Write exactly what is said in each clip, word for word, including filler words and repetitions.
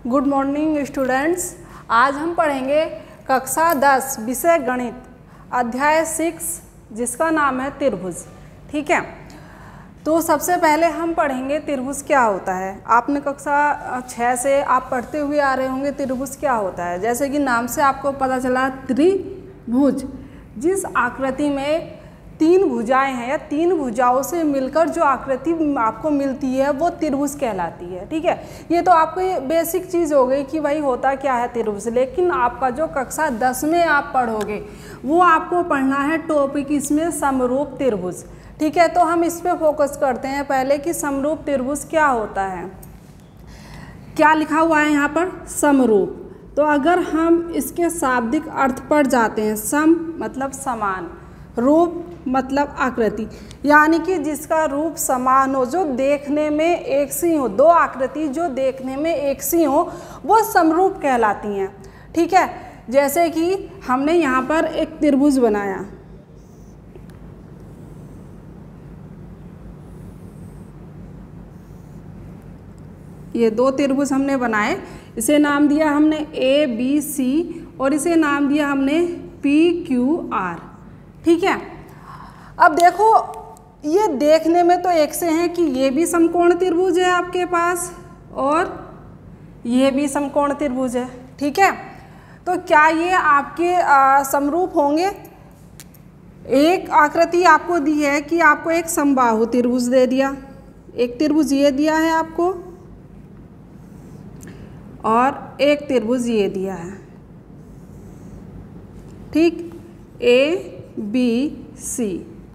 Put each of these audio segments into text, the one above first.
Good morning students. आज हम पढ़ेंगे कक्षा दस विषय गणित अध्याय सिक्स जिसका नाम है त्रिभुज। ठीक है, तो सबसे पहले हम पढ़ेंगे त्रिभुज क्या होता है। आपने कक्षा छः से आप पढ़ते हुए आ रहे होंगे त्रिभुज क्या होता है। जैसे कि नाम से आपको पता चला त्रिभुज, जिस आकृति में तीन भुजाएं हैं या तीन भुजाओं से मिलकर जो आकृति आपको मिलती है वो त्रिभुज कहलाती है। ठीक है, ये तो आपको ये बेसिक चीज़ हो गई कि भाई होता क्या है त्रिभुज। लेकिन आपका जो कक्षा दस में आप पढ़ोगे वो आपको पढ़ना है टॉपिक इसमें समरूप त्रिभुज। ठीक है, तो हम इस पर फोकस करते हैं पहले कि समरूप त्रिभुज क्या होता है। क्या लिखा हुआ है यहाँ पर, समरूप। तो अगर हम इसके शाब्दिक अर्थ पर जाते हैं, सम मतलब समान, रूप मतलब आकृति, यानी कि जिसका रूप समान हो, जो देखने में एक सी हो, दो आकृति जो देखने में एक सी हो वो समरूप कहलाती हैं। ठीक है, जैसे कि हमने यहाँ पर एक त्रिभुज बनाया, ये दो त्रिभुज हमने बनाए, इसे नाम दिया हमने ए बी सी और इसे नाम दिया हमने पी क्यू आर। ठीक है, अब देखो ये देखने में तो एक से हैं कि ये भी समकोण त्रिभुज है आपके पास और ये भी समकोण त्रिभुज है। ठीक है, तो क्या ये आपके समरूप होंगे। एक आकृति आपको दी है कि आपको एक समबाहु त्रिभुज दे दिया, एक त्रिभुज ये दिया है आपको और एक त्रिभुज ये दिया है। ठीक, A B C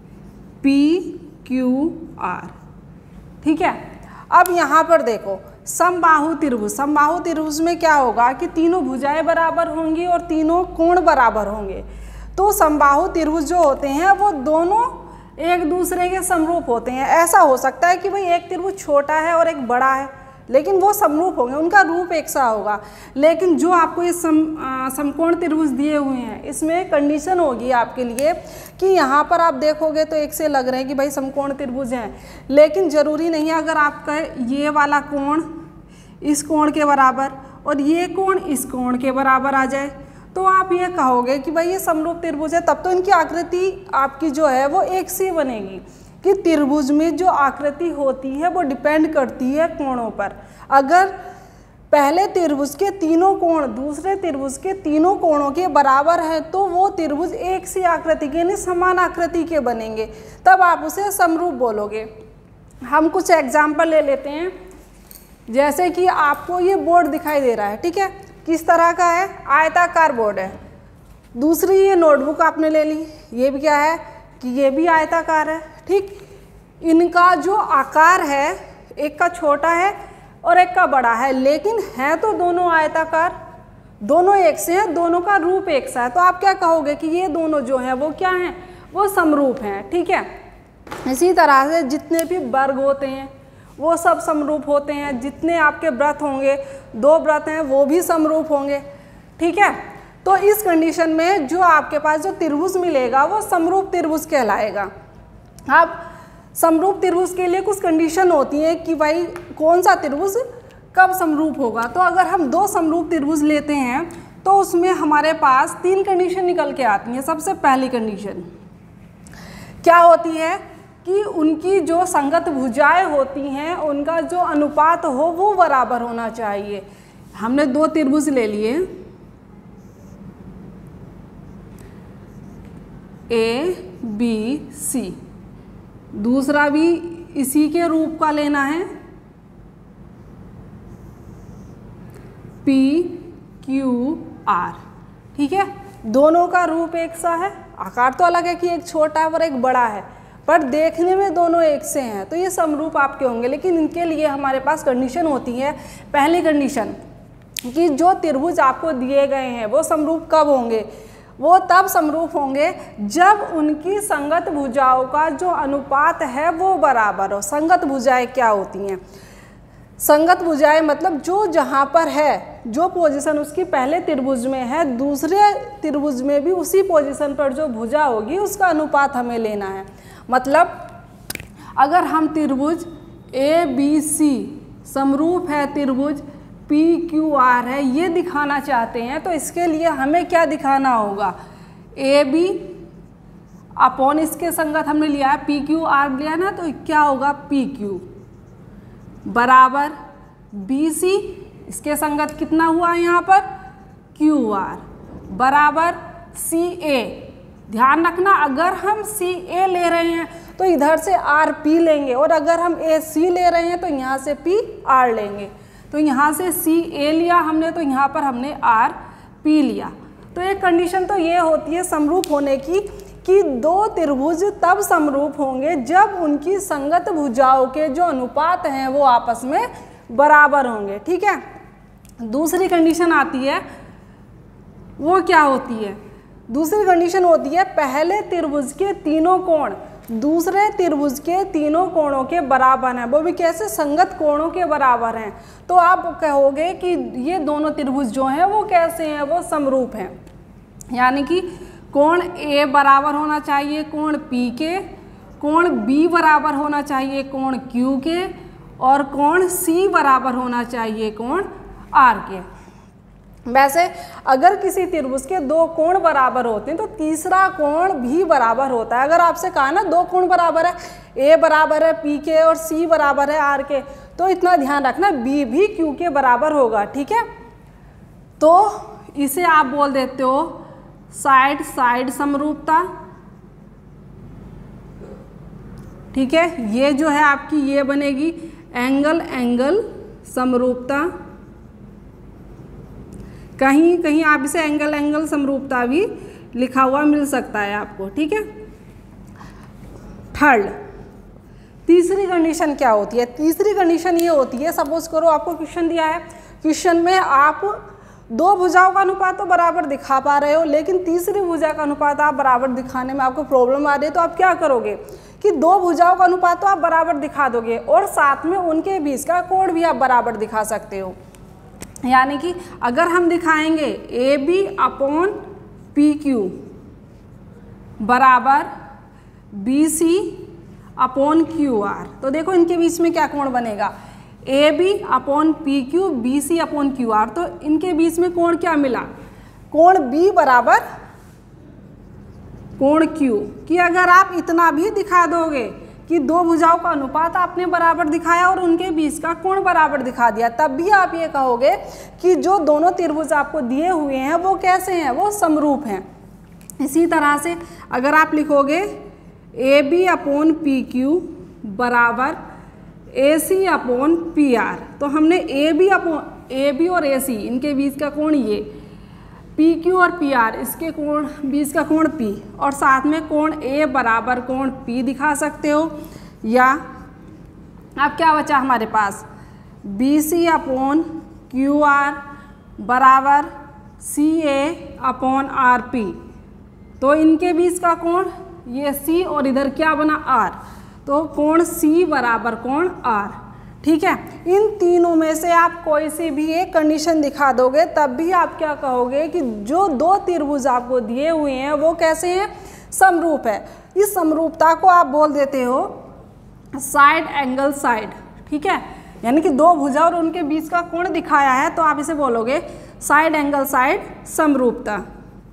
P Q R. ठीक है, अब यहाँ पर देखो समबाहु त्रिभुज, समबाहु त्रिभुज में क्या होगा कि तीनों भुजाएं बराबर होंगी और तीनों कोण बराबर होंगे। तो समबाहु त्रिभुज जो होते हैं वो दोनों एक दूसरे के समरूप होते हैं। ऐसा हो सकता है कि भाई एक त्रिभुज छोटा है और एक बड़ा है, लेकिन वो समरूप होंगे, उनका रूप एक सा होगा। लेकिन जो आपको ये सम समकोण त्रिभुज दिए हुए हैं इसमें कंडीशन होगी आपके लिए कि यहाँ पर आप देखोगे तो एक से लग रहे हैं कि भाई समकोण त्रिभुज हैं, लेकिन ज़रूरी नहीं है। अगर आपका ये वाला कोण इस कोण के बराबर और ये कोण इस कोण के बराबर आ जाए तो आप ये कहोगे कि भाई ये समरूप त्रिभुज है, तब तो इनकी आकृति आपकी जो है वो एक सी बनेगी। कि त्रिभुज में जो आकृति होती है वो डिपेंड करती है कोणों पर। अगर पहले त्रिभुज के तीनों कोण दूसरे त्रिभुज के तीनों कोणों के बराबर है तो वो त्रिभुज एक सी आकृति के यानी समान आकृति के बनेंगे, तब आप उसे समरूप बोलोगे। हम कुछ एग्जाम्पल ले लेते हैं। जैसे कि आपको ये बोर्ड दिखाई दे रहा है, ठीक है, किस तरह का है, आयताकार बोर्ड है। दूसरी ये नोटबुक आपने ले ली, ये भी क्या है कि ये भी आयताकार है। ठीक, इनका जो आकार है एक का छोटा है और एक का बड़ा है, लेकिन है तो दोनों आयताकार, दोनों एक से हैं, दोनों का रूप एक सा है। तो आप क्या कहोगे कि ये दोनों जो हैं वो क्या हैं, वो समरूप हैं। ठीक है, इसी तरह से जितने भी वर्ग होते हैं वो सब समरूप होते हैं। जितने आपके व्रत होंगे, दो व्रत हैं, वो भी समरूप होंगे। ठीक है, तो इस कंडीशन में जो आपके पास जो त्रिभुज मिलेगा वो समरूप त्रिभुज कहलाएगा। अब समरूप त्रिभुज के लिए कुछ कंडीशन होती है कि भाई कौन सा त्रिभुज कब समरूप होगा। तो अगर हम दो समरूप त्रिभुज लेते हैं तो उसमें हमारे पास तीन कंडीशन निकल के आती हैं। सबसे पहली कंडीशन क्या होती है कि उनकी जो संगत भुजाएं होती हैं उनका जो अनुपात हो वो बराबर होना चाहिए। हमने दो त्रिभुज ले लिए, ए बी सी, दूसरा भी इसी के रूप का लेना है, पी क्यू आर। ठीक है, दोनों का रूप एक सा है, आकार तो अलग है कि एक छोटा है और एक बड़ा है, पर देखने में दोनों एक से हैं, तो ये समरूप आपके होंगे। लेकिन इनके लिए हमारे पास कंडीशन होती है। पहली कंडीशन कि जो त्रिभुज आपको दिए गए हैं वो समरूप कब होंगे, वो तब समरूप होंगे जब उनकी संगत भुजाओं का जो अनुपात है वो बराबर हो। संगत भुजाएं क्या होती हैं, संगत भुजाएं मतलब जो जहाँ पर है, जो पोजीशन उसकी पहले त्रिभुज में है, दूसरे त्रिभुज में भी उसी पोजीशन पर जो भुजा होगी उसका अनुपात हमें लेना है। मतलब अगर हम त्रिभुज ए बी सी समरूप है त्रिभुज पी क्यू आर है ये दिखाना चाहते हैं, तो इसके लिए हमें क्या दिखाना होगा, ए बी अपॉन इसके संगत हमने लिया है पी क्यू आर लिया ना, तो क्या होगा पी क्यू बराबर बी सी, इसके संगत कितना हुआ यहाँ पर क्यू आर बराबर सी ए। ध्यान रखना अगर हम सी ए ले रहे हैं तो इधर से आर पी लेंगे, और अगर हम ए सी ले रहे हैं तो यहाँ से पी आर लेंगे। तो यहाँ से सी ए लिया हमने, तो यहाँ पर हमने आर पी लिया। तो एक कंडीशन तो ये होती है समरूप होने की कि दो त्रिभुज तब समरूप होंगे जब उनकी संगत भुजाओं के जो अनुपात हैं वो आपस में बराबर होंगे। ठीक है, दूसरी कंडीशन आती है, वो क्या होती है, दूसरी कंडीशन होती है पहले त्रिभुज के तीनों कोण दूसरे त्रिभुज के तीनों कोणों के बराबर हैं, वो भी कैसे, संगत कोणों के बराबर हैं। तो आप कहोगे कि ये दोनों त्रिभुज जो हैं वो कैसे हैं, वो समरूप हैं। यानी कि कोण ए बराबर होना चाहिए कोण पी के, कोण बी बराबर होना चाहिए कोण क्यू के, और कोण सी बराबर होना चाहिए कोण आर के। वैसे अगर किसी त्रिभुज के दो कोण बराबर होते हैं तो तीसरा कोण भी बराबर होता है। अगर आपसे कहा ना दो कोण बराबर है, ए बराबर है पी के और सी बराबर है आर के, तो इतना ध्यान रखना बी भी क्यू के बराबर होगा। ठीक है, तो इसे आप बोल देते हो साइड साइड समरूपता। ठीक है, ये जो है आपकी ये बनेगी एंगल एंगल समरूपता। कहीं कहीं आप इसे एंगल एंगल समरूपता भी लिखा हुआ मिल सकता है आपको। ठीक है, थर्ड तीसरी कंडीशन क्या होती है, तीसरी कंडीशन ये होती है, सपोज करो आपको क्वेश्चन दिया है, क्वेश्चन में आप दो भुजाओं का अनुपात तो बराबर दिखा पा रहे हो, लेकिन तीसरी भुजा का अनुपात आप बराबर दिखाने में आपको प्रॉब्लम आ रही है। तो आप क्या करोगे कि दो भुजाओं का अनुपात तो आप बराबर दिखा दोगे और साथ में उनके बीच का कोण भी आप बराबर दिखा सकते हो। यानी कि अगर हम दिखाएंगे A B upon P Q बराबर B C upon Q R, तो देखो इनके बीच में क्या कोण बनेगा, A B upon P Q B C upon Q R. तो इनके बीच में कोण क्या मिला, कोण बी बराबर कोण क्यू। कि अगर आप इतना भी दिखा दोगे कि दो भुजाओं का अनुपात आपने बराबर दिखाया और उनके बीच का कोण बराबर दिखा दिया, तब भी आप ये कहोगे कि जो दोनों त्रिभुज आपको दिए हुए हैं वो कैसे हैं, वो समरूप हैं। इसी तरह से अगर आप लिखोगे A B upon P Q बराबर A C upon P R, तो हमने A B upon A B और ए सी इनके बीच का कोण ये, पी क्यू और पी आर इसके कोण बीच का कोण पी, और साथ में कोण ए बराबर कोण पी दिखा सकते हो। या अब क्या बचा हमारे पास, B C upon Q R बराबर C A upon R P, तो इनके बीच का कोण ये सी और इधर क्या बना आर, तो कोण सी बराबर कोण आर। ठीक है, इन तीनों में से आप कोई सी भी एक कंडीशन दिखा दोगे तब भी आप क्या कहोगे कि जो दो त्रिभुज आपको दिए हुए हैं वो कैसे हैं, समरूप है। इस समरूपता को आप बोल देते हो साइड एंगल साइड। ठीक है, यानी कि दो भुजा और उनके बीच का कोण दिखाया है तो आप इसे बोलोगे साइड एंगल साइड समरूपता।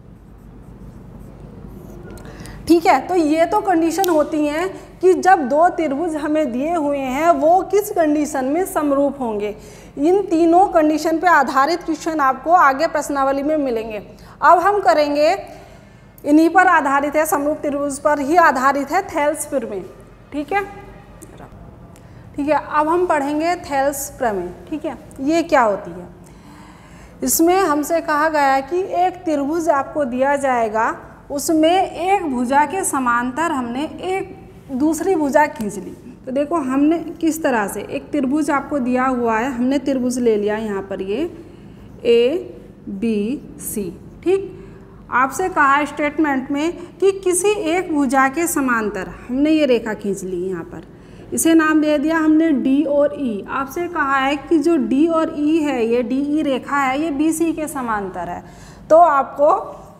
ठीक है, तो ये तो कंडीशन होती हैं कि जब दो त्रिभुज हमें दिए हुए हैं वो किस कंडीशन में समरूप होंगे। इन तीनों कंडीशन पे आधारित क्वेश्चन आपको आगे प्रश्नावली में मिलेंगे। अब हम करेंगे, इन्हीं पर आधारित है, समरूप त्रिभुज पर ही आधारित है थेल्स प्रमेय। ठीक है, ठीक है, अब हम पढ़ेंगे थेल्स प्रमेय। ठीक है, ये क्या होती है, इसमें हमसे कहा गया है कि एक त्रिभुज आपको दिया जाएगा, उसमें एक भुजा के समांतर हमने एक दूसरी भुजा खींच ली। तो देखो हमने किस तरह से, एक त्रिभुज आपको दिया हुआ है, हमने त्रिभुज ले लिया यहाँ पर ये ए बी सी। ठीक, आपसे कहा है स्टेटमेंट में कि किसी एक भुजा के समांतर हमने ये रेखा खींच ली, यहाँ पर इसे नाम दे दिया हमने डी और ई। आपसे कहा है कि जो डी और ई है, ये डी ई रेखा है, ये बी सी के समांतर है। तो आपको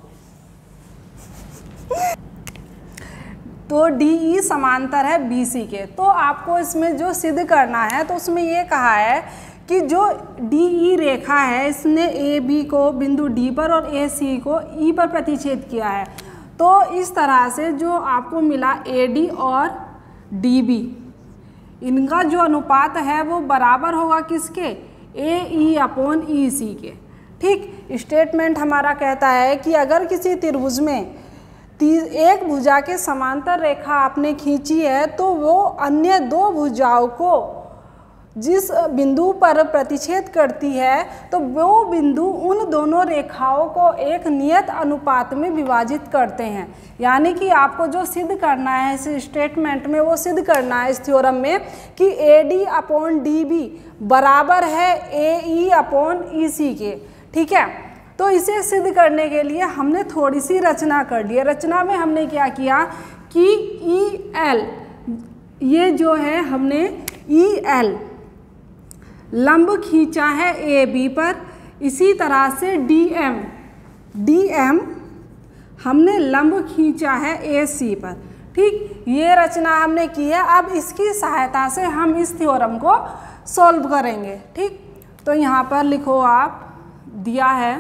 तो डी ई समांतर है बी सी के। तो आपको इसमें जो सिद्ध करना है, तो उसमें ये कहा है कि जो डी ई रेखा है इसने ए बी को बिंदु डी पर और ए सी को ई पर प्रतिच्छेद किया है। तो इस तरह से जो आपको मिला ए डी और डी बी, इनका जो अनुपात है वो बराबर होगा किसके, ए ई अपॉन ई सी के। ठीक, स्टेटमेंट हमारा कहता है कि अगर किसी त्रिभुज में एक भुजा के समांतर रेखा आपने खींची है तो वो अन्य दो भुजाओं को जिस बिंदु पर प्रतिच्छेद करती है तो वो बिंदु उन दोनों रेखाओं को एक नियत अनुपात में विभाजित करते हैं। यानी कि आपको जो सिद्ध करना है इस स्टेटमेंट में, वो सिद्ध करना है इस थ्योरम में कि A D upon D B बराबर है ए ई अपॉन ई सी के। ठीक है, तो इसे सिद्ध करने के लिए हमने थोड़ी सी रचना कर ली है। रचना में हमने क्या किया कि ई एल, ये जो है हमने ई एल लंब खींचा है ए बी पर, इसी तरह से डी एम डी एम हमने लंब खींचा है ए सी पर। ठीक, ये रचना हमने की है। अब इसकी सहायता से हम इस थ्योरम को सॉल्व करेंगे। ठीक, तो यहाँ पर लिखो, आप दिया है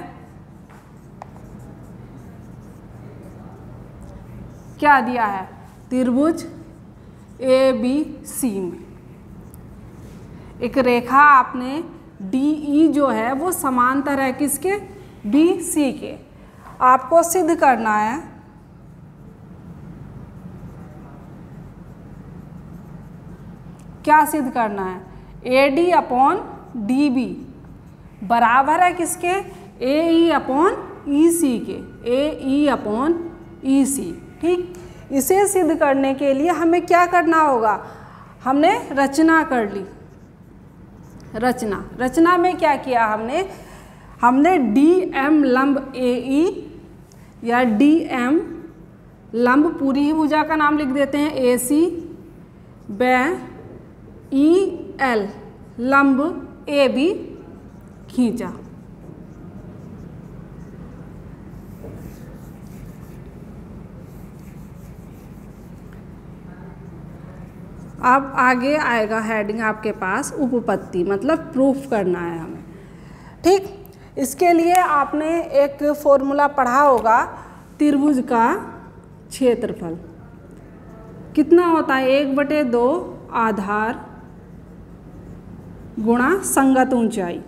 क्या दिया है, त्रिभुज ए बी सी में एक रेखा आपने डी ई जो है वो समांतर है किसके, बी सी के। आपको सिद्ध करना है क्या सिद्ध करना है, A D upon D B बराबर है किसके, ए ई अपॉन ई सी के, ए ई अपॉन ई सी। ठीक, इसे सिद्ध करने के लिए हमें क्या करना होगा, हमने रचना कर ली। रचना रचना में क्या किया हमने, हमने डी एम लंब ए ई या डी एम लंब पूरी ही भुजा का नाम लिख देते हैं ए सी, व ई एल लंब ए बी खींचा। अब आगे आएगा हेडिंग आपके पास उपपत्ति, मतलब प्रूफ करना है हमें। ठीक, इसके लिए आपने एक फॉर्मूला पढ़ा होगा, त्रिभुज का क्षेत्रफल कितना होता है, एक बटे दो आधार गुणा संगत ऊंचाई।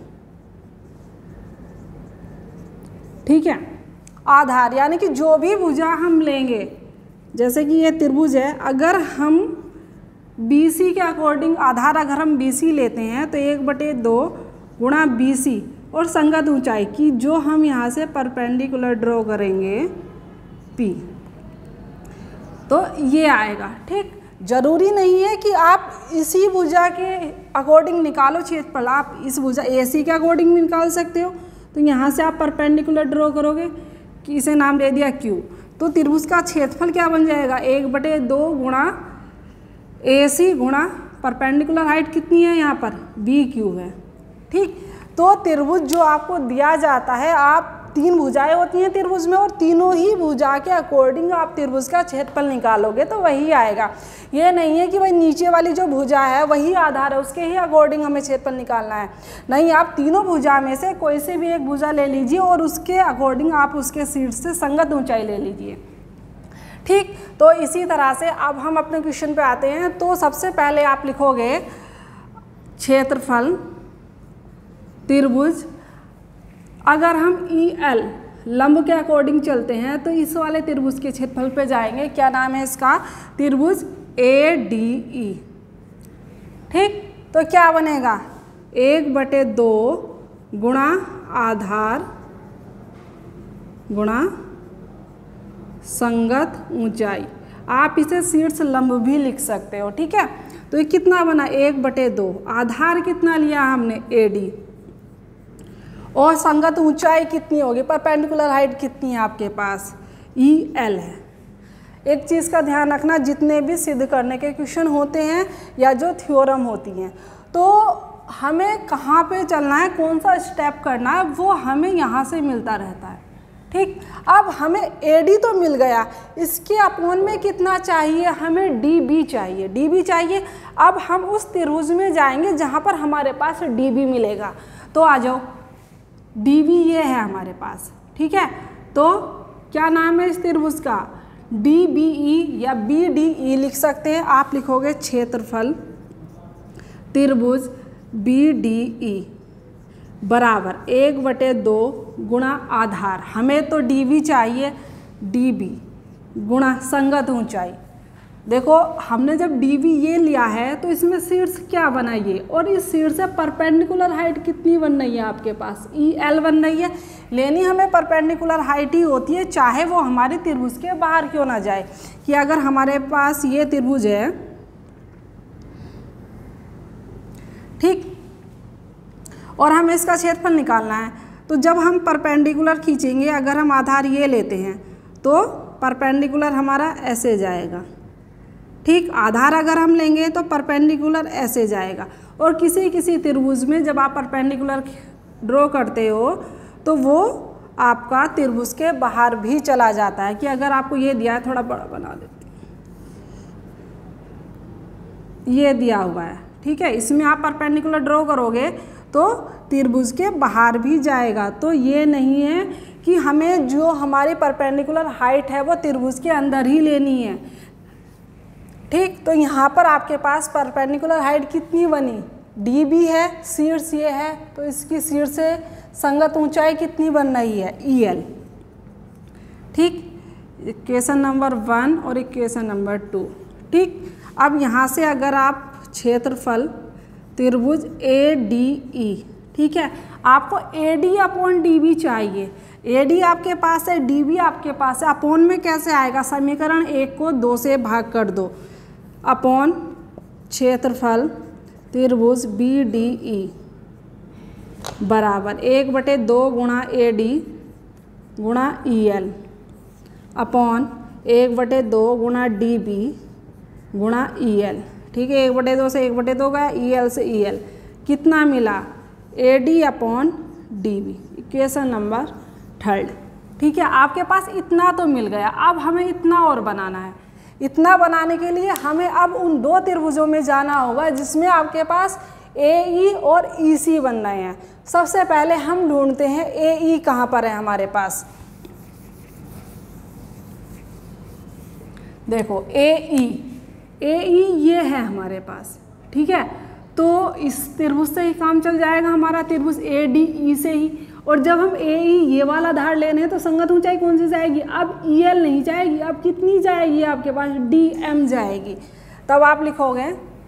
ठीक है, आधार यानी कि जो भी भुजा हम लेंगे, जैसे कि ये त्रिभुज है, अगर हम बी सी के अकॉर्डिंग आधार अगर हम बी सी लेते हैं तो एक बटे दो गुणा बी सी और संगत ऊंचाई की जो हम यहाँ से परपेंडिकुलर ड्रॉ करेंगे पी, तो ये आएगा। ठीक, जरूरी नहीं है कि आप इसी भुजा के अकॉर्डिंग निकालो क्षेत्रफल, आप इस भुजा ए सी के अकॉर्डिंग भी निकाल सकते हो। तो यहाँ से आप परपेंडिकुलर ड्रॉ करोगे कि इसे नाम दे दिया क्यू, तो त्रिभुज का क्षेत्रफल क्या बन जाएगा, एक बटे दो गुणा ए सी गुणा परपेंडिकुलर हाइट कितनी है यहाँ पर, बी क्यू है। ठीक, तो त्रिभुज जो आपको दिया जाता है, आप तीन भुजाएं होती हैं त्रिभुज में और तीनों ही भुजा के अकॉर्डिंग आप त्रिभुज का क्षेत्रफल निकालोगे तो वही आएगा। ये नहीं है कि भाई नीचे वाली जो भुजा है वही आधार है, उसके ही अकॉर्डिंग हमें क्षेत्रफल निकालना है। नहीं, आप तीनों भुजा में से कोई से भी एक भुजा ले लीजिए और उसके अकॉर्डिंग आप उसके शीर्ष से संगत ऊंचाई ले लीजिए। ठीक, तो इसी तरह से अब हम अपने क्वेश्चन पे आते हैं। तो सबसे पहले आप लिखोगे क्षेत्रफल त्रिभुज, अगर हम ई एल लंब के अकॉर्डिंग चलते हैं तो इस वाले त्रिभुज के क्षेत्रफल पे जाएंगे, क्या नाम है इसका, त्रिभुज ए डी ई। ठीक, तो क्या बनेगा, एक बटे दो गुणा आधार गुणा संगत ऊंचाई, आप इसे शीर्ष लंब भी लिख सकते हो। ठीक है, तो ये कितना बना, एक बटे दो, आधार कितना लिया हमने ए डी, और संगत ऊंचाई कितनी होगी, परपेंडिकुलर हाइट कितनी है आपके पास, ई एल है। एक चीज़ का ध्यान रखना, जितने भी सिद्ध करने के क्वेश्चन होते हैं या जो थ्योरम होती हैं, तो हमें कहाँ पे चलना है, कौन सा स्टेप करना है, वो हमें यहाँ से मिलता रहता है। ठीक, अब हमें ए डी तो मिल गया, इसके अपोन में कितना चाहिए, हमें डी बी चाहिए, डी बी चाहिए। अब हम उस त्रिभुज में जाएंगे जहाँ पर हमारे पास डी बी मिलेगा। तो आ जाओ, डी बी ये है हमारे पास, ठीक है। तो क्या नाम है इस त्रिभुज का, डी बी ई या बी डी ई लिख सकते हैं। आप लिखोगे क्षेत्रफल त्रिभुज बी डी ई बराबर एक बटे दो गुणा आधार, हमें तो डी वी चाहिए, डी बी गुणा संगत ऊंचाई। देखो हमने जब डी वी ये लिया है तो इसमें शीर्ष क्या बना ये, और इस शीर्ष से परपेंडिकुलर हाइट कितनी बन रही है आपके पास, ई एल बन रही है। लेनी हमें परपेंडिकुलर हाइट ही होती है, चाहे वो हमारे त्रिभुज के बाहर क्यों ना जाए। कि अगर हमारे पास ये त्रिभुज है, ठीक, और हमें इसका क्षेत्रफल निकालना है, तो जब हम परपेंडिकुलर खींचेंगे, अगर हम आधार ये लेते हैं तो परपेंडिकुलर हमारा ऐसे जाएगा, ठीक। आधार अगर हम लेंगे तो परपेंडिकुलर ऐसे जाएगा। और किसी किसी त्रिभुज में जब आप परपेंडिकुलर ड्रॉ करते हो तो वो आपका त्रिभुज के बाहर भी चला जाता है। कि अगर आपको ये दिया है, थोड़ा बड़ा बना देते हैं, ये दिया हुआ है, ठीक है, इसमें आप परपेंडिकुलर ड्रॉ करोगे तो त्रिभुज के बाहर भी जाएगा। तो ये नहीं है कि हमें जो हमारी परपेंडिकुलर हाइट है वो त्रिभुज के अंदर ही लेनी है, ठीक। तो यहाँ पर आपके पास परपेंडिकुलर हाइट कितनी बनी, डी बी है, शीर्ष ये है, तो इसकी शीर्ष से संगत ऊंचाई कितनी बन रही है, ई एल, ठीक। इक्वेशन नंबर वन और इक्वेशन नंबर टू, ठीक। अब यहाँ से अगर आप क्षेत्रफल त्रिभुज ए डी ई, ठीक है, आपको A D upon D B चाहिए। ए डी आपके पास है, डी बी आपके पास है, अपॉन में कैसे आएगा, समीकरण एक को दो से भाग कर दो, अपॉन क्षेत्रफल त्रिभुज बी डी ई बराबर एक बटे दो गुणा ए डी गुणा ई एल अपॉन एक बटे दो गुणा डी बी गुणा ई एल, ठीक है। एक बटे दो से एक बटे दो गया, ई एल से ई एल, कितना मिला, A D upon D B, equation number third, ठीक है। आपके पास इतना तो मिल गया, अब हमें इतना और बनाना है। इतना बनाने के लिए हमें अब उन दो त्रिभुजों में जाना होगा जिसमें आपके पास ए ई और ई सी बन रहे हैं। सबसे पहले हम ढूंढते हैं ए ई कहाँ पर है हमारे पास। देखो ए ई, ए ई ये है हमारे पास, ठीक है। तो इस त्रिभुज से ही काम चल जाएगा हमारा, त्रिभुज ए डी ई से ही। और जब हम ए ई ये वाला धार लेने हैं तो संगत ऊंचाई कौन सी जाएगी, अब ई एल नहीं जाएगी, अब कितनी जाएगी आपके पास, डी एम जाएगी। तब आप लिखोगे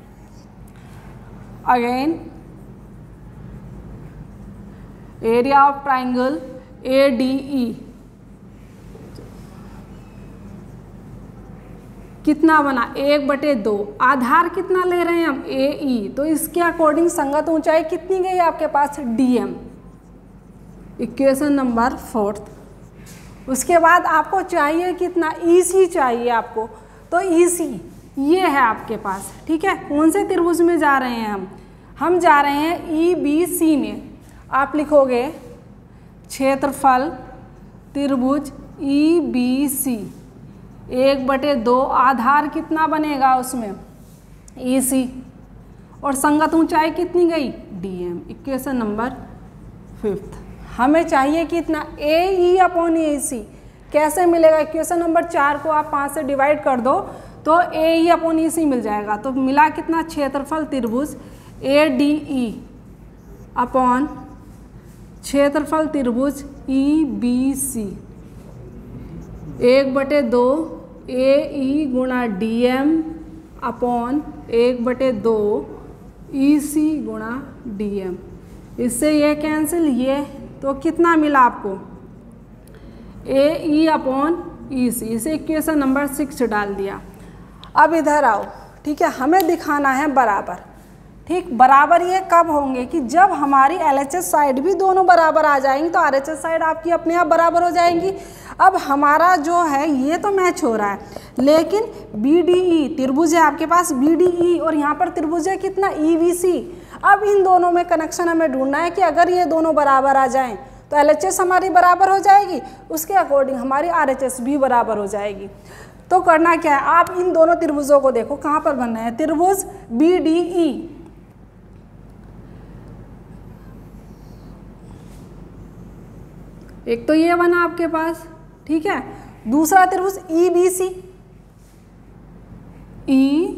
again area of triangle A D E कितना बना, एक बटे दो, आधार कितना ले रहे हैं हम, ए ई, तो इसके अकॉर्डिंग संगत ऊंचाई कितनी गई आपके पास, D M, equation number fourth. उसके बाद आपको चाहिए कितना, ई सी चाहिए आपको, तो ई सी ये है आपके पास, ठीक है। कौन से त्रिभुज में जा रहे हैं हम हम जा रहे हैं ई बी सी में। आप लिखोगे क्षेत्रफल त्रिभुज ई बी सी, एक बटे दो, आधार कितना बनेगा उसमें, ई सी, और संगत ऊंचाई कितनी गई, D M, equation number fifth. हमें चाहिए कितना, ए ई अपॉन ए सी, कैसे मिलेगा, इक्वेशन नंबर चार को आप पाँच से डिवाइड कर दो तो ए ई अपॉन ई सी मिल जाएगा। तो मिला कितना, क्षेत्रफल त्रिभुज ए डी ई अपॉन क्षेत्रफल त्रिभुज ई बी सी, एक बटे दो ए ई गुणा डी एम अपॉन एक बटे दो ई सी गुणा डी एम। इससे ये कैंसिल, ये तो कितना मिला आपको, ए ई अपॉन ई सी, इसे इक्वेशन नंबर सिक्स डाल दिया। अब इधर आओ, ठीक है, हमें दिखाना है बराबर, ठीक। बराबर ये कब होंगे कि जब हमारी एल एच एस साइड भी दोनों बराबर आ जाएंगी, तो आर एच एस साइड आपकी अपने आप बराबर हो जाएंगी। अब हमारा जो है ये तो मैच हो रहा है, लेकिन बी डी ई त्रिभुज है आपके पास, बी डी ई, और यहाँ पर त्रिभुज है कितना, ई बी सी। अब इन दोनों में कनेक्शन हमें ढूंढना है कि अगर ये दोनों बराबर आ जाएं तो एल एच एस हमारी बराबर हो जाएगी, उसके अकॉर्डिंग हमारी आर एच एस भी बराबर हो जाएगी। तो करना क्या है, आप इन दोनों त्रिभुजों को देखो कहाँ पर बन रहे हैं, त्रिभुज बी डी ई, एक तो ये बना आपके पास, ठीक है, दूसरा त्रिभुज E B C, E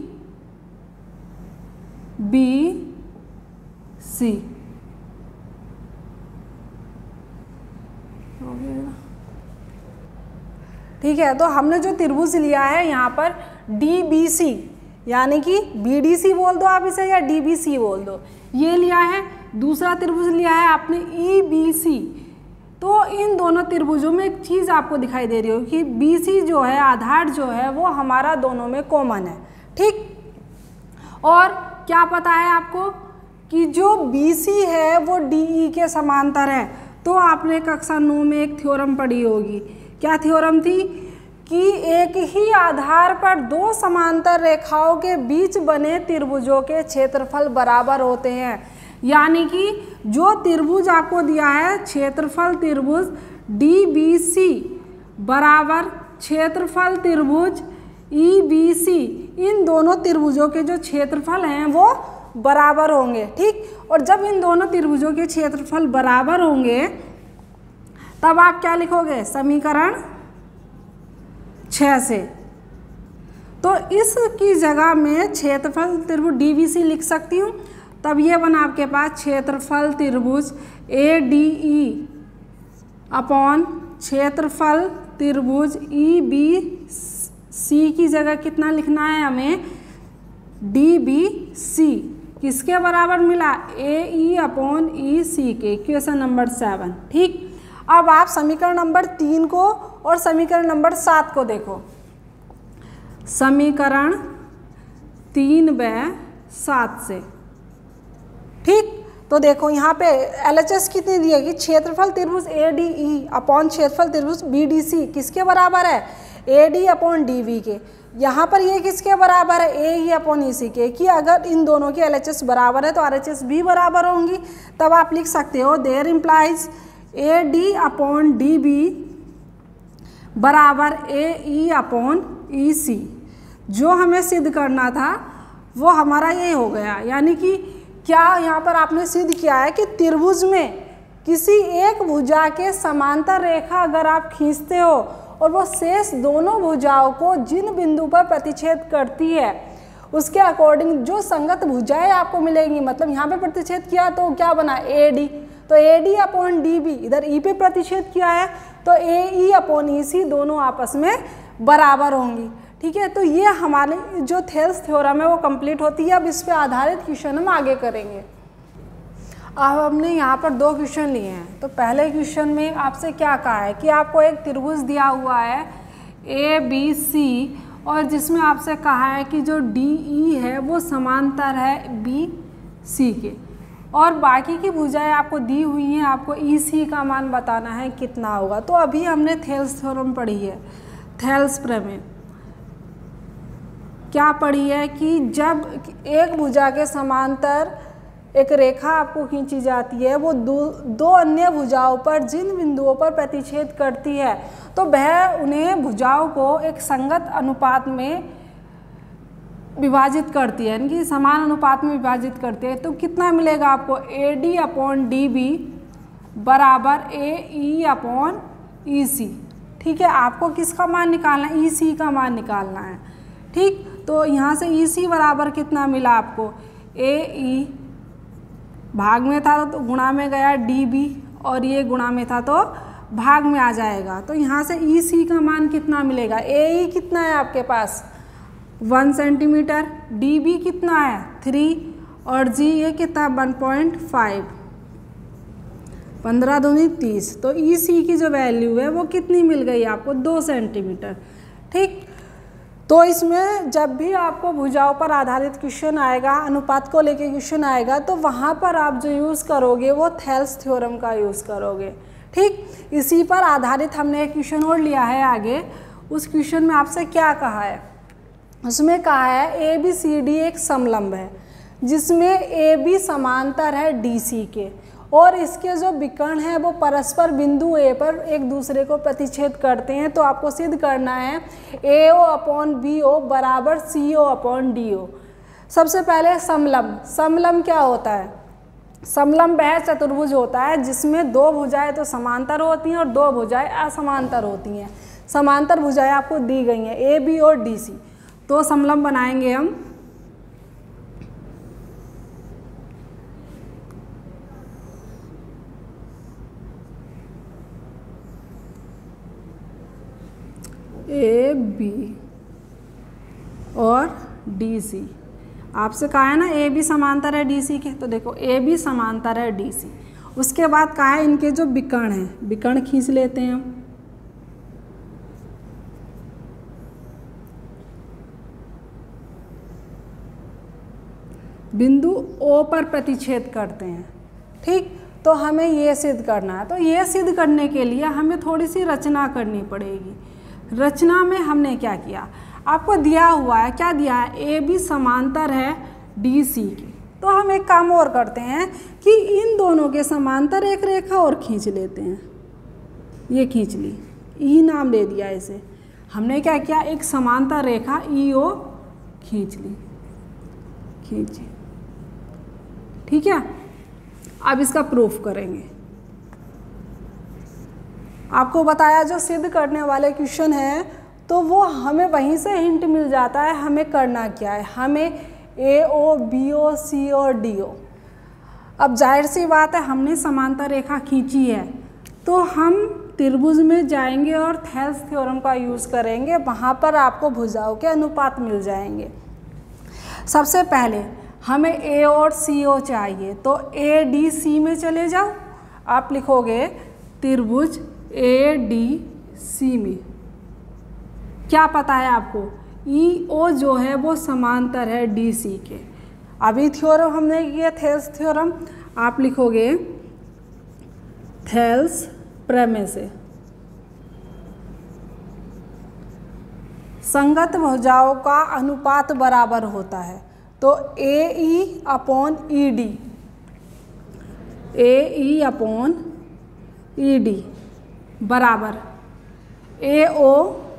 B C, ठीक है। तो हमने जो त्रिभुज लिया है यहाँ पर डी बी सी, यानी कि बी डी सी बोल दो आप इसे या डी बी सी बोल दो, ये लिया है। दूसरा त्रिभुज लिया है आपने ई बी सी। तो इन दोनों त्रिभुजों में एक चीज़ आपको दिखाई दे रही हो कि बी सी जो है, आधार जो है वो हमारा दोनों में कॉमन है, ठीक। और क्या पता है आपको कि जो बी सी है वो डी ई के समांतर है। तो आपने कक्षा नौ में एक थ्योरम पढ़ी होगी, क्या थ्योरम थी कि एक ही आधार पर दो समांतर रेखाओं के बीच बने त्रिभुजों के क्षेत्रफल बराबर होते हैं। यानी कि जो त्रिभुज आपको दिया है, क्षेत्रफल त्रिभुज डी बी सी बराबर क्षेत्रफल त्रिभुज ई बी सी, इन दोनों त्रिभुजों के जो क्षेत्रफल हैं वो बराबर होंगे, ठीक। और जब इन दोनों त्रिभुजों के क्षेत्रफल बराबर होंगे तब आप क्या लिखोगे, समीकरण छः से। तो इसकी जगह में क्षेत्रफल त्रिभुज डी बी सी लिख सकती हूँ। तब ये बना आपके पास क्षेत्रफल त्रिभुज ए डी ई अपॉन क्षेत्रफल त्रिभुज ई बी सी की जगह कितना लिखना है हमें, डी बी सी, किसके बराबर मिला, ए ई अपॉन ई सी के, इक्वेशन नंबर सेवन, ठीक। अब आप समीकरण नंबर तीन को और समीकरण नंबर सात को देखो, समीकरण तीन व सात से, ठीक। तो देखो यहाँ पे एल एच एस कितनी दी है कि क्षेत्रफल त्रिभुज ए डी ई अपॉन क्षेत्रफल त्रिभुज बी डी सी किसके बराबर है, A D upon D V के। यहाँ पर ये किसके बराबर है, ए ई अपॉन ई सी के, कि अगर इन दोनों की एल एच एस बराबर है तो आर एच एस भी बराबर होंगी। तब आप लिख सकते हो there implies A D upon D B बराबर ए ई अपॉन ई सी। जो हमें सिद्ध करना था वो हमारा ये हो गया। यानी कि क्या यहाँ पर आपने सिद्ध किया है कि त्रिभुज में किसी एक भुजा के समांतर रेखा अगर आप खींचते हो और वो शेष दोनों भुजाओं को जिन बिंदु पर प्रतिच्छेद करती है उसके अकॉर्डिंग जो संगत भुजाएं आपको मिलेंगी, मतलब यहाँ पे प्रतिच्छेद किया तो क्या बना, ए डी, तो A D upon D B, इधर ई पे प्रतिच्छेद किया है तो ए ई अपॉन ई सी दोनों आपस में बराबर होंगी, ठीक है। तो ये हमारे जो थेल्स थ्योरम है वो कंप्लीट होती है। अब इस पे आधारित क्वेश्चन हम आगे करेंगे। अब हमने यहाँ पर दो क्वेश्चन लिए हैं। तो पहले क्वेश्चन में आपसे क्या कहा है कि आपको एक त्रिभुज दिया हुआ है ए बी सी, और जिसमें आपसे कहा है कि जो डी ई है वो समांतर है बी सी के, और बाकी की भुजाएं आपको दी हुई हैं, आपको ई सी का मान बताना है कितना होगा। तो अभी हमने थेल्स थ्योरम पढ़ी है, थेल्स प्रमेय क्या पढ़ी है कि जब एक भुजा के समांतर एक रेखा आपको खींची जाती है, वो दो दो अन्य भुजाओं पर जिन बिंदुओं पर प्रतिच्छेद करती है तो वह उन्हें भुजाओं को एक संगत अनुपात में विभाजित करती है, यानी कि समान अनुपात में विभाजित करती है। तो कितना मिलेगा आपको, A D upon D B बराबर ए ई अपॉन ई सी, ठीक है। आपको किसका मान निकालना है, ई सी का मान निकालना है, ठीक। तो यहाँ से ई सी बराबर कितना मिला आपको, ए ई भाग में था तो गुणा में गया डी बी, और ये गुणा में था तो भाग में आ जाएगा। तो यहाँ से ई सी का मान कितना मिलेगा, ए ई कितना है आपके पास वन सेंटीमीटर, डी बी कितना है थ्री, और जी ये कितना वन पॉइंट फाइव, पंद्रह दूनी तीस। तो ई सी की जो वैल्यू है वो कितनी मिल गई आपको, दो सेंटीमीटर, ठीक। तो इसमें जब भी आपको भुजाओं पर आधारित क्वेश्चन आएगा, अनुपात को लेके क्वेश्चन आएगा, तो वहाँ पर आप जो यूज़ करोगे वो थेल्स थ्योरम का यूज़ करोगे, ठीक। इसी पर आधारित हमने एक क्वेश्चन और लिया है आगे। उस क्वेश्चन में आपसे क्या कहा है, उसमें कहा है ए बी सी डी एक समलंब है जिसमें ए बी समांतर है डी सी के, और इसके जो विकर्ण हैं वो परस्पर बिंदु ए पर एक दूसरे को प्रतिच्छेद करते हैं। तो आपको सिद्ध करना है ए ओ अपॉन बी ओ बराबर सी ओ अपॉन डी ओ। सबसे पहले समलंब। समलंब क्या होता है? समलंब वह चतुर्भुज होता है जिसमें दो भुजाएं तो समांतर होती हैं और दो भुजाएं असमांतर होती हैं। समांतर भुजाएं आपको दी गई हैं ए बी और डी सी। तो समलंब बनाएंगे हम। ए बी और डी सी। आपसे कहा है ना ए बी समांतर है डी सी के, तो देखो ए बी समांतर है डी सी। उसके बाद कहा है इनके जो विकर्ण हैं, विकर्ण खींच लेते हैं हम। बिंदु ओ पर प्रतिच्छेद करते हैं। ठीक, तो हमें ये सिद्ध करना है। तो ये सिद्ध करने के लिए हमें थोड़ी सी रचना करनी पड़ेगी। रचना में हमने क्या किया, आपको दिया हुआ है, क्या दिया है, ए बी समांतर है डी सी के। तो हम एक काम और करते हैं कि इन दोनों के समांतर एक रेखा और खींच लेते हैं। ये खींच ली, ई नाम दे दिया इसे। हमने क्या किया, एक समांतर रेखा ई ओ खींच ली, खींची। ठीक है, अब इसका प्रूफ करेंगे। आपको बताया जो सिद्ध करने वाले क्वेश्चन है तो वो हमें वहीं से हिंट मिल जाता है हमें करना क्या है। हमें ए ओ बी ओ सी और डी ओ। अब जाहिर सी बात है हमने समांतर रेखा खींची है तो हम त्रिभुज में जाएंगे और थेल्स थ्योरम का यूज़ करेंगे। वहाँ पर आपको भुजाओं के अनुपात मिल जाएंगे। सबसे पहले हमें ए और सी ओ चाहिए, तो ए डी सी में चले जाओ। आप लिखोगे त्रिभुज ए डी सी में। क्या पता है आपको, ई ओ जो है वो समांतर है डी सी के। अभी थ्योरम हमने किया थेल्स थ्योरम। आप लिखोगे थेल्स प्रमेय से संगत भुजाओं का अनुपात बराबर होता है। तो A E upon E D, A E upon E D बराबर A O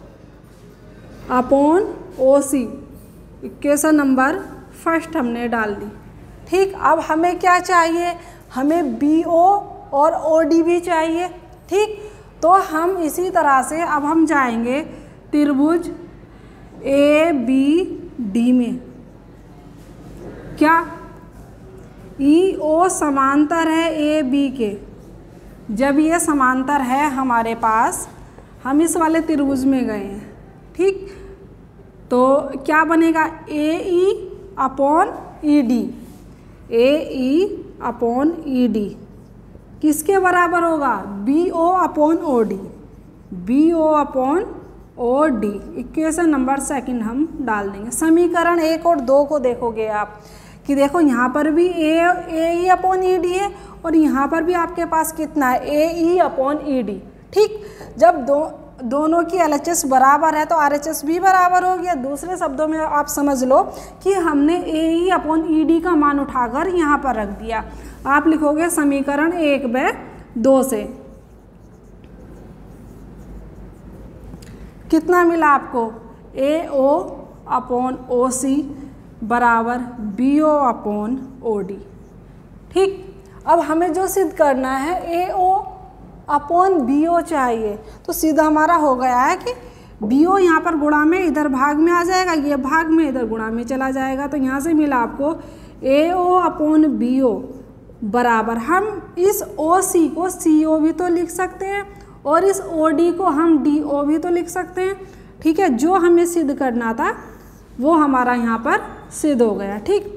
upon O C. Equation number first हमने डाल दी। ठीक, अब हमें क्या चाहिए, हमें बी ओ और ओ डी भी चाहिए। ठीक, तो हम इसी तरह से अब हम जाएंगे त्रिभुज ए बी डी में। क्या ई ओ समांतर है ए बी के। जब ये समांतर है हमारे पास, हम इस वाले त्रिभुज में गए हैं। ठीक, तो क्या बनेगा, A E upon E D. A E upon E D किसके बराबर होगा, B O upon O D. B O upon O D equation number second हम डाल देंगे। समीकरण एक और दो को देखोगे आप कि देखो यहाँ पर भी ए ए ई अपॉन ई डी है और यहाँ पर भी आपके पास कितना है, ए ई अपॉन ई डी। ठीक, जब दो दोनों की एल एच एस बराबर है तो आर एच एस भी बराबर हो गया। दूसरे शब्दों में आप समझ लो कि हमने ए ई अपॉन ई डी का मान उठाकर यहाँ पर रख दिया। आप लिखोगे समीकरण एक व दो से कितना मिला आपको, ए ओ अपॉन ओ सी बराबर B O upon O D. ठीक, अब हमें जो सिद्ध करना है ए ओ अपॉन बी ओ चाहिए। तो सीधा हमारा हो गया है कि बी ओ यहाँ पर गुणा में इधर भाग में आ जाएगा, ये भाग में इधर गुणा में चला जाएगा। तो यहाँ से मिला आपको ए ओ अपॉन बी ओ बराबर, हम इस ओ सी को सी ओ भी तो लिख सकते हैं और इस ओ डी को हम डी ओ भी तो लिख सकते हैं। ठीक है, जो हमें सिद्ध करना था वो हमारा यहाँ पर सिद्ध हो गया। ठीक,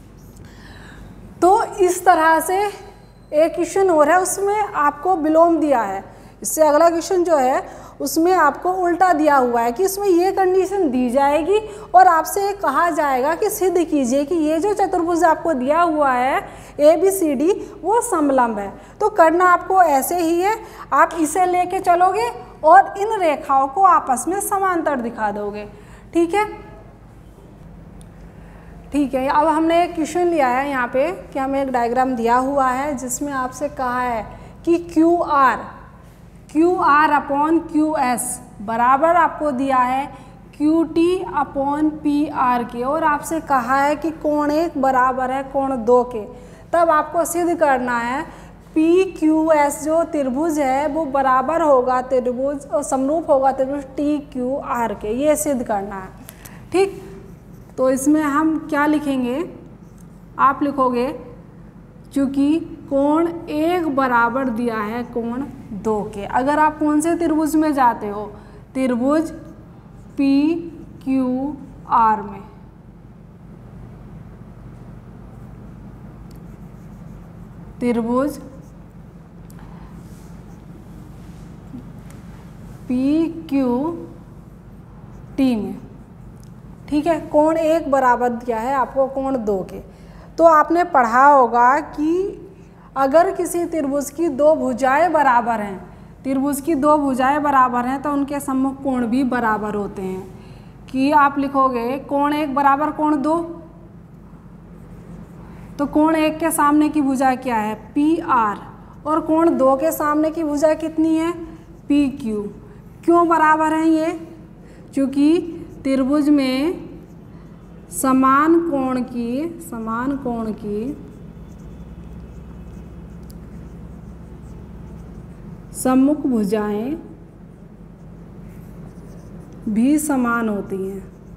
तो इस तरह से एक क्वेश्चन और है, उसमें आपको विलोम दिया है। इससे अगला क्वेश्चन जो है उसमें आपको उल्टा दिया हुआ है कि इसमें ये कंडीशन दी जाएगी और आपसे कहा जाएगा कि सिद्ध कीजिए कि ये जो चतुर्भुज आपको दिया हुआ है ए बी सी डी वो समलंब है। तो करना आपको ऐसे ही है, आप इसे लेके चलोगे और इन रेखाओं को आपस में समांतर दिखा दोगे। ठीक है, ठीक है, अब हमने एक क्वेश्चन लिया है यहाँ पे कि हमें एक डायग्राम दिया हुआ है जिसमें आपसे कहा है कि Q R Q R upon Q S बराबर आपको दिया है Q T upon P R के, और आपसे कहा है कि कोण एक बराबर है कोण दो के। तब आपको सिद्ध करना है पी क्यू एस जो त्रिभुज है वो बराबर होगा त्रिभुज और समरूप होगा त्रिभुज टी क्यू आर के, ये सिद्ध करना है। ठीक, तो इसमें हम क्या लिखेंगे, आप लिखोगे चूँकि कोण एक बराबर दिया है कोण दो के। अगर आप कौन से त्रिभुज में जाते हो, त्रिभुज पी क्यू आर में, त्रिभुज पी क्यू टी में, ठीक है, कोण एक बराबर दिया है आपको कोण दो के। तो आपने पढ़ा होगा कि अगर किसी त्रिभुज की दो भुजाएं बराबर हैं, त्रिभुज की दो भुजाएं बराबर हैं तो उनके सम्मुख कोण भी बराबर होते हैं। कि आप लिखोगे कोण एक बराबर कोण दो, तो कोण एक के सामने की भुजा क्या है पी आर, और कोण दो के सामने की भुजा कितनी है पी क्यू। क्यों बराबर हैं ये, क्योंकि त्रिभुज में समान कोण की समान कोण की सम्मुख भुजाएं भी समान होती हैं।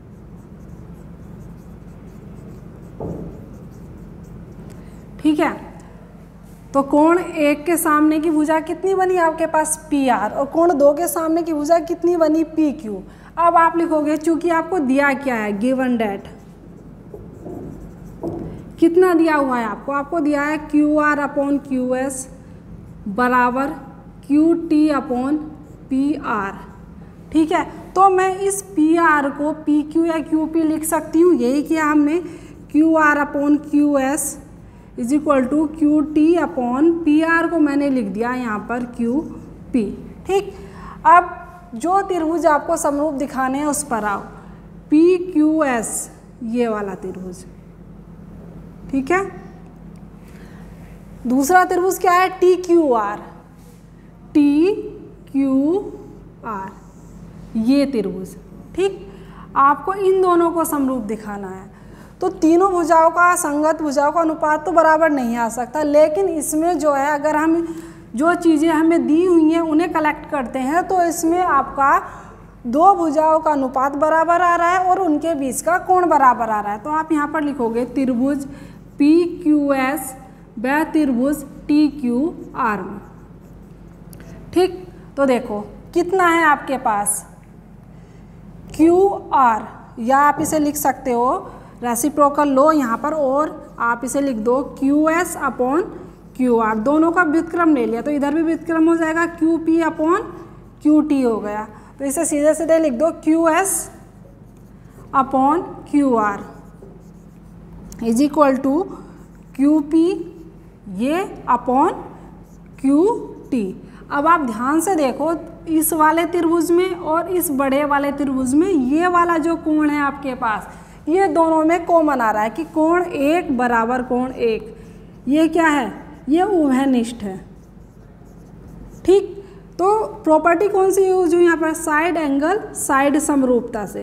ठीक है, तो कोण एक के सामने की भुजा कितनी बनी आपके पास पी आर, और कोण दो के सामने की भुजा कितनी बनी पी क्यू। अब आप लिखोगे चूंकि आपको दिया क्या है गिवन डेट, कितना दिया हुआ है आपको, आपको दिया है Q R upon Q S बराबर Q T upon P R. ठीक है, तो मैं इस पी आर को पी क्यू या क्यू पी लिख सकती हूँ, यही किया हमने, Q R upon Q S is equal to Q T upon P R को मैंने लिख दिया यहाँ पर क्यू पी। ठीक, अब जो त्रिभुज आपको समरूप दिखाने हैं उस पर आओ, पी क्यू एस ये वाला त्रिभुज। ठीक है, दूसरा त्रिभुज क्या है T Q R, T Q R ये त्रिभुज। ठीक, आपको इन दोनों को समरूप दिखाना है। तो तीनों भुजाओं का संगत भुजाओं का अनुपात तो बराबर नहीं आ सकता, लेकिन इसमें जो है अगर हम जो चीज़ें हमें दी हुई हैं उन्हें कलेक्ट करते हैं तो इसमें आपका दो भुजाओं का अनुपात बराबर आ रहा है और उनके बीच का कोण बराबर आ रहा है। तो आप यहाँ पर लिखोगे त्रिभुज पी क्यू एस व त्रिभुज टी क्यू आर में। ठीक, तो देखो कितना है आपके पास क्यू आर, या आप इसे लिख सकते हो रेसिप्रोकल लो यहाँ पर, और आप इसे लिख दो Q S upon Q R, दोनों का व्युत्क्रम ले लिया तो इधर भी व्युत्क्रम हो जाएगा, Q P upon Q T हो गया। तो इसे सीधे सीधे लिख दो Q S upon Q R is equal to Q P ये अपॉन क्यू टी। अब आप ध्यान से देखो इस वाले त्रिभुज में और इस बड़े वाले त्रिभुज में ये वाला जो कोण है आपके पास, ये दोनों में कॉमन आ रहा है कि कोण एक बराबर कोण एक, ये क्या है ये उभयनिष्ठ है। ठीक, तो प्रॉपर्टी कौन सी यूज हुई यहाँ पर, साइड एंगल साइड समरूपता से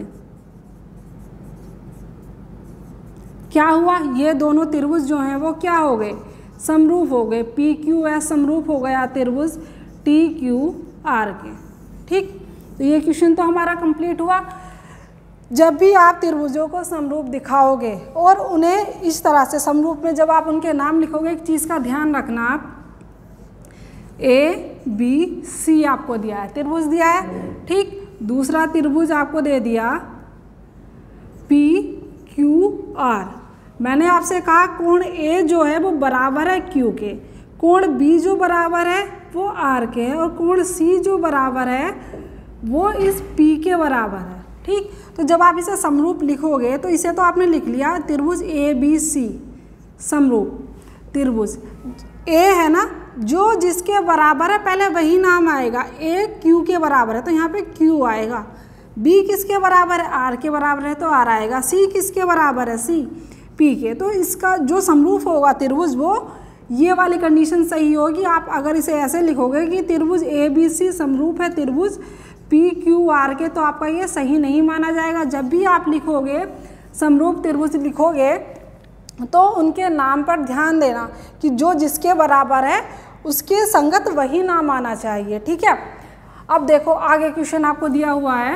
क्या हुआ, ये दोनों त्रिभुज जो हैं वो क्या हो गए समरूप हो गए, पी क्यू एस समरूप हो गया त्रिभुज टी क्यू आर के। ठीक, तो ये क्वेश्चन तो हमारा कंप्लीट हुआ। जब भी आप त्रिभुजों को समरूप दिखाओगे और उन्हें इस तरह से समरूप में जब आप उनके नाम लिखोगे, एक चीज़ का ध्यान रखना, आप ए बी सी आपको दिया है, त्रिभुज दिया है। ठीक, दूसरा त्रिभुज आपको दे दिया पी क्यू आर, मैंने आपसे कहा कोण ए जो है वो बराबर है क्यू के, कोण बी जो बराबर है वो आर के है, और कोण सी जो बराबर है वो इस पी के बराबर है। ठीक, तो जब आप इसे समरूप लिखोगे तो इसे तो आपने लिख लिया त्रिभुज ए बी सी समरूप त्रिभुज, ए है ना जो जिसके बराबर है पहले वही नाम आएगा, ए क्यू के बराबर है तो यहाँ पे क्यू आएगा, बी किसके बराबर है आर के बराबर है तो आर आएगा, सी किसके बराबर है सी, पी के। तो इसका जो समरूप होगा त्रिभुज वो ये वाली कंडीशन सही होगी। आप अगर इसे ऐसे लिखोगे कि त्रिभुज ए बी सी समरूप है त्रिभुज पी क्यू आर के, तो आपका ये सही नहीं माना जाएगा। जब भी आप लिखोगे समरूप त्रिभुज लिखोगे तो उनके नाम पर ध्यान देना कि जो जिसके बराबर है उसके संगत वही नाम आना चाहिए, ठीक है। अब देखो आगे क्वेश्चन आपको दिया हुआ है,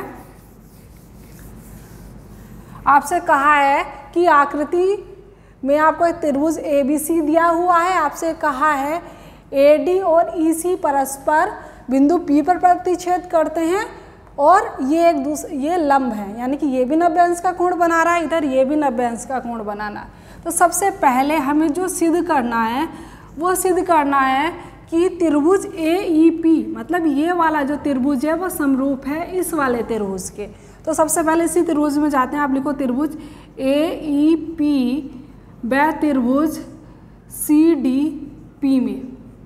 आपसे कहा है कि आकृति में आपको एक त्रिभुज ए बी सी दिया हुआ है। आपसे कहा है ए डी और ई सी परस्पर बिंदु पी पर प्रतिच्छेद करते हैं और ये एक दूसरे ये लंब है, यानी कि ये भी नब्बे अंश का कोण बना रहा है, इधर ये भी नब्बे अंश का कोण बनाना है। तो सबसे पहले हमें जो सिद्ध करना है वो सिद्ध करना है कि त्रिभुज ए ई पी मतलब ये वाला जो त्रिभुज है वो समरूप है इस वाले त्रिभुज के। तो सबसे पहले इसी त्रिभुज में जाते हैं। आप लिखो त्रिभुज ए ई पी व त्रिभुज सी डी पी में।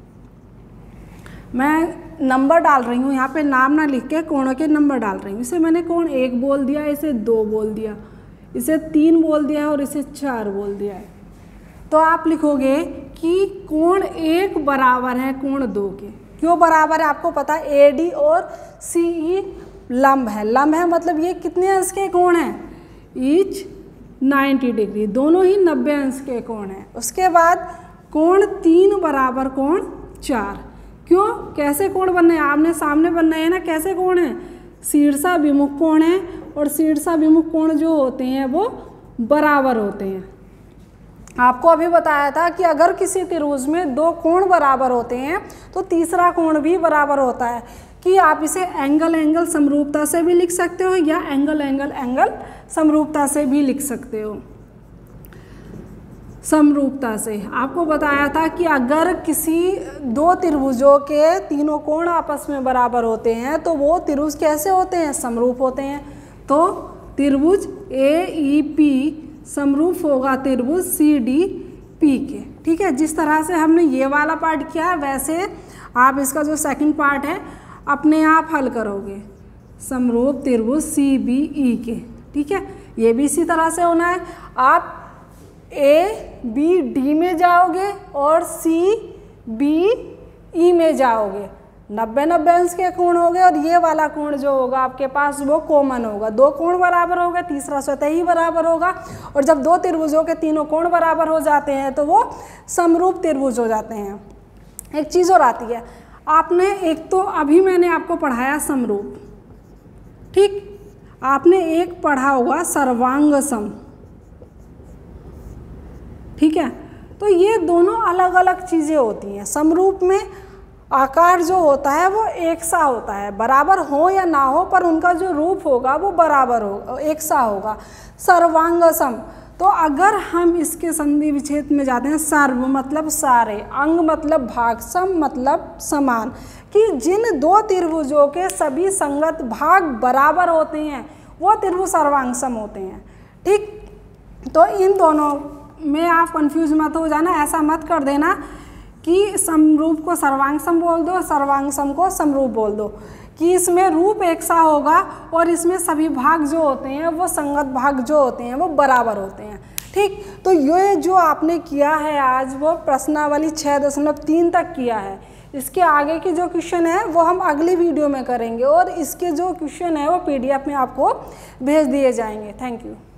मैं नंबर डाल रही हूँ यहाँ पे, नाम ना लिख के कोणों के नंबर डाल रही हूँ। इसे मैंने कोण एक बोल दिया, इसे दो बोल दिया, इसे तीन बोल दिया है और इसे चार बोल दिया है। तो आप लिखोगे कि कोण एक बराबर है कोण दो के। क्यों बराबर है आपको पता है, ए डी और सी ई लंब है। लंब है मतलब ये कितने अंश के कोण हैं, ईच नब्बे डिग्री, दोनों ही नब्बे अंश के कोण हैं। उसके बाद कोण तीन बराबर कोण चार। क्यों, कैसे कोण बनने हैं, आपने सामने बनना है ना, कैसे कोण है, शीर्षा विमुख कोण है और शीर्षा विमुख कोण जो होते हैं वो बराबर होते हैं। आपको अभी बताया था कि अगर किसी त्रिभुज में दो कोण बराबर होते हैं तो तीसरा कोण भी बराबर होता है, कि आप इसे एंगल एंगल समरूपता से भी लिख सकते हो या एंगल एंगल एंगल समरूपता से भी लिख सकते हो। समरूपता से आपको बताया था कि अगर किसी दो त्रिभुजों के तीनों कोण आपस में बराबर होते हैं तो वो त्रिभुज कैसे होते हैं, समरूप होते हैं। तो त्रिभुज ए ई पी समरूप होगा त्रिभुज सी डी पी के, ठीक है। जिस तरह से हमने ये वाला पार्ट किया वैसे आप इसका जो सेकंड पार्ट है अपने आप हल करोगे, समरूप त्रिभुज सी बी ई के, ठीक है। ये भी इसी तरह से होना है। आप ए बी डी में जाओगे और सी बी ई में जाओगे, नब्बे नब्बे अंश के कोण हो गए और ये वाला कोण जो होगा आपके पास वो कॉमन होगा। दो कोण बराबर हो गए, तीसरा स्वतः ही बराबर होगा। और जब दो त्रिभुजों के तीनों कोण बराबर हो जाते हैं तो वो समरूप त्रिभुज हो जाते हैं। एक चीज़ और आती है, आपने एक तो अभी मैंने आपको पढ़ाया समरूप, ठीक, आपने एक पढ़ा होगा सर्वांग सम, ठीक है। तो ये दोनों अलग अलग चीज़ें होती हैं। समरूप में आकार जो होता है वो एक सा होता है, बराबर हो या ना हो पर उनका जो रूप होगा वो बराबर हो एक सा होगा। सर्वांग सम, तो अगर हम इसके संधि विच्छेद में जाते हैं, सर्व मतलब सारे, अंग मतलब भाग, सम मतलब समान, कि जिन दो त्रिभुजों के सभी संगत भाग बराबर होते हैं वो त्रिभुज सर्वांग सम होते हैं, ठीक। तो इन दोनों में आप कंफ्यूज मत हो जाना, ऐसा मत कर देना कि समरूप को सर्वांग सम बोल दो, सर्वांग सम को समरूप बोल दो, कि इसमें रूप एक सा होगा और इसमें सभी भाग जो होते हैं वो संगत भाग जो होते हैं वो बराबर होते हैं, ठीक। तो ये जो आपने किया है आज वो प्रश्नावली छः दशमलव तीन तक किया है। इसके आगे के जो क्वेश्चन है वो हम अगली वीडियो में करेंगे और इसके जो क्वेश्चन है वो पीडीएफ में आपको भेज दिए जाएंगे। Thank you.